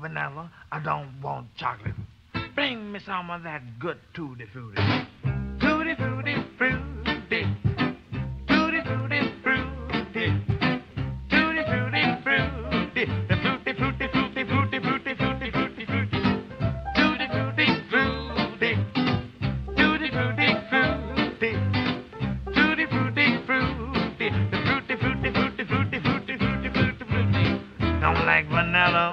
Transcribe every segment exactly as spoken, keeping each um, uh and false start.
vanilla. I don't want chocolate. Bring me some of that good tutti frutti. Tutti frutti frutti. Tutti frutti frutti. Tutti frutti frutti. The frutti frutti frutti frutti frutti frutti frutti frutti. Tutti frutti frutti. Tutti frutti frutti. Tutti frutti frutti. The frutti frutti frutti frutti frutti frutti frutti frutti. Don't like vanilla.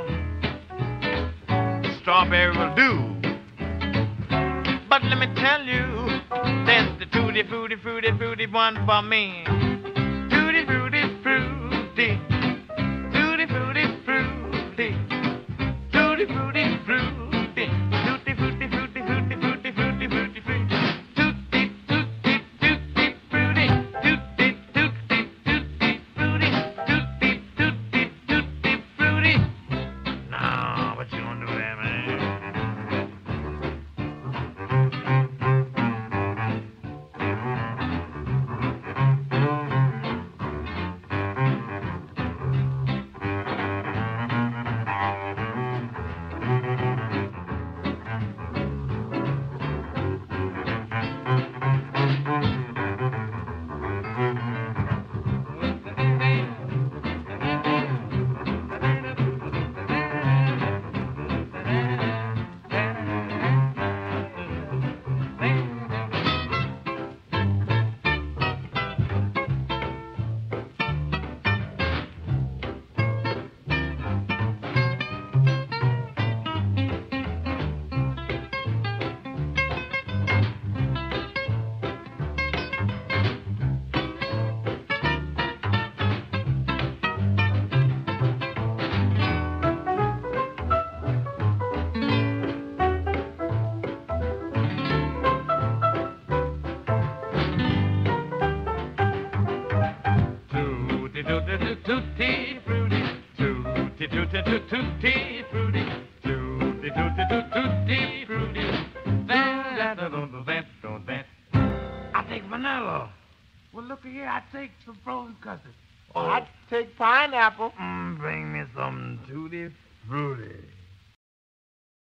Strawberry will do. But let me tell you, there's the tutti frutti frutti frutti one for me. Tutti frutti frutti. Tutti frutti frutti. Tutti frutti frutti. Tutti frutti frutti frutti frutti frutti frutti frutti. Tutti tutti tutti frutti. Tutti tutti tutti frutti. Tutti tutti tutti frutti. Now, what you gonna do there, man? Tutti frutti, tutti tutti tutti frutti, tutti tutti tutti frutti. I take vanilla. Well, look here, I take some frozen custard. Oh, I'd take pineapple. Mm, bring me some tutti frutti.